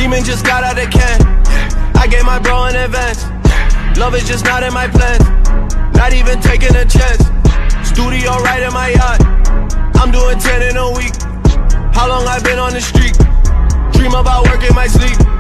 Dreaming just got out of can. I gave my bro an advance. Love is just not in my plans. Not even taking a chance. Studio right in my yacht. I'm doing 10 in a week. How long I been on the street? Dream about work in my sleep.